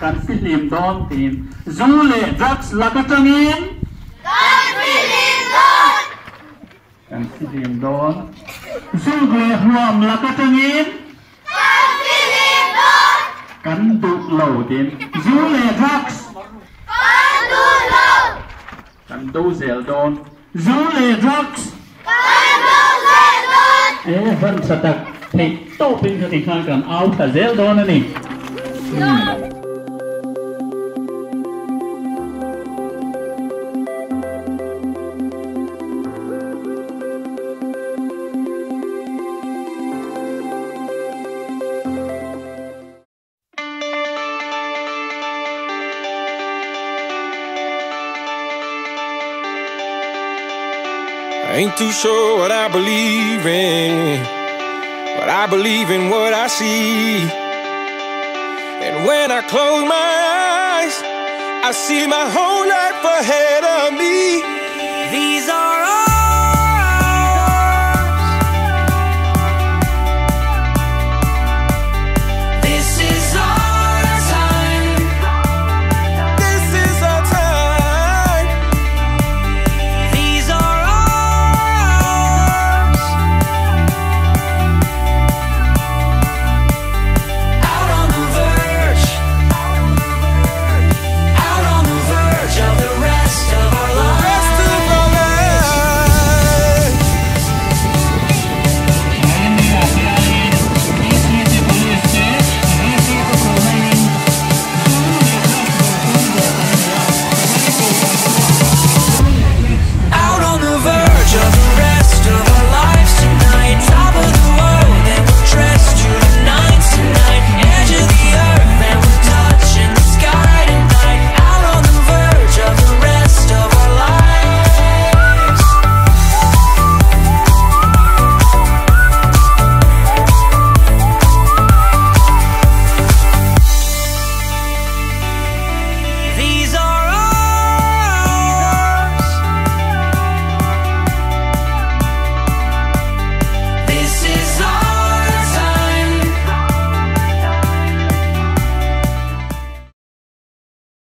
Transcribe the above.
kan filim don tin zule drugs lakatangin kan filim don zule huam lakatangin kan du lâu tin zule drugs kan du zel don zule drugs vẫn sa tak thầy tô pin cho thầy khang kan áo ta zel don ani I ain't too sure what I believe in, but I believe in what I see. And when I close my eyes, I see my whole life ahead of me. These are all